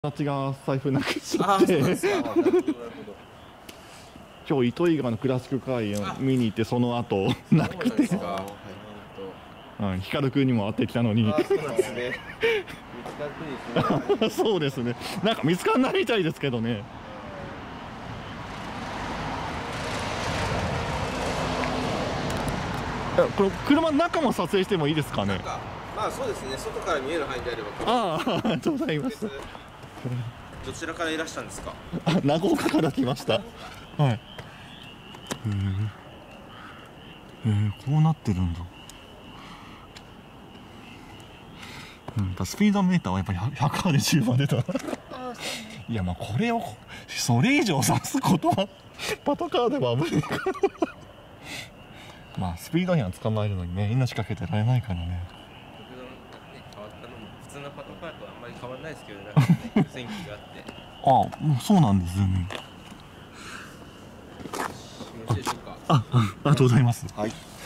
友達が財布なくしちゃって今日糸魚川のクラシックカー見に行ってその後なくて、光くんにも会ってきたのにそうですね、なんか見つかんないみたいですけどね。これ車の中も撮影してもいいですかね。 まあそうですね、外から見える範囲であれば。 ありがとうございます。 どちらからいらしたんですか。 長岡から来ました。はい。こうなってるんだ。スピードメーターはやっぱり180まで出た。いや、まあこれをそれ以上指すことはパトカーでは危ないから。まあスピード違反捕まえるのにね、命かけてられないからね。 普通のパトカーとあんまり変わらないですけどね、なんかね、雰囲気があって。 もうそうなんですよね。 よろしいでしょうか。 ありがとうございます。 はい。